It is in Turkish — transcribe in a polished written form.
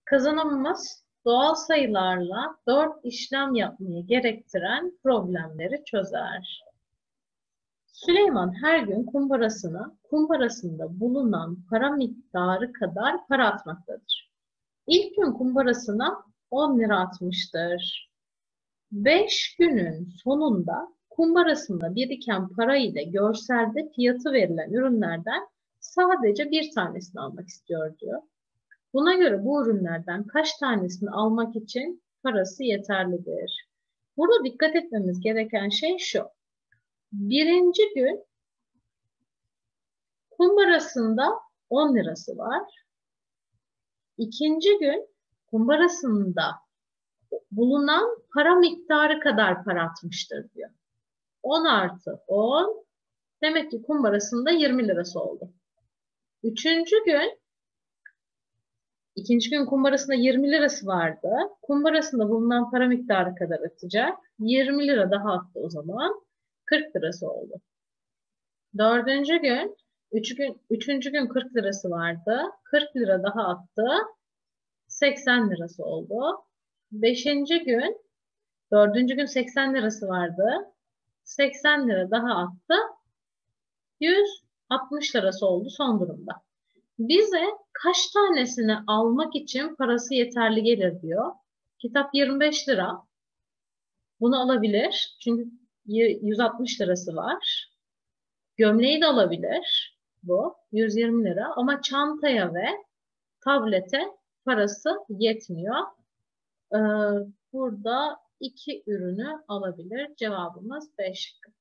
Kazanımımız doğal sayılarla 4 işlem yapmayı gerektiren problemleri çözer. Süleyman her gün kumbarasında bulunan para miktarı kadar para atmaktadır. İlk gün kumbarasına 10 lira atmıştır. 5 günün sonunda kumbarasında biriken para ile görselde fiyatı verilen ürünlerden sadece bir tanesini almak istiyor diyor. Buna göre bu ürünlerden kaç tanesini almak için parası yeterlidir? Burada dikkat etmemiz gereken şey şu. Birinci gün kumbarasında 10 lirası var. İkinci gün kumbarasında bulunan para miktarı kadar para atmıştır diyor. 10 artı 10 demek ki kumbarasında 20 lirası oldu. İkinci gün kumbarasında 20 lirası vardı. Kumbarasında bulunan para miktarı kadar atacak. 20 lira daha attı o zaman. 40 lirası oldu. Üçüncü gün 40 lirası vardı. 40 lira daha attı. 80 lirası oldu. Dördüncü gün 80 lirası vardı. 80 lira daha attı. 160 lirası oldu son durumda. Bize kaç tanesini almak için parası yeterli gelir diyor. Kitap 25 lira. Bunu alabilir. Çünkü 160 lirası var. Gömleği de alabilir. Bu 120 lira. Ama çantaya ve tablete parası yetmiyor. Burada iki ürünü alabilir. Cevabımız 5.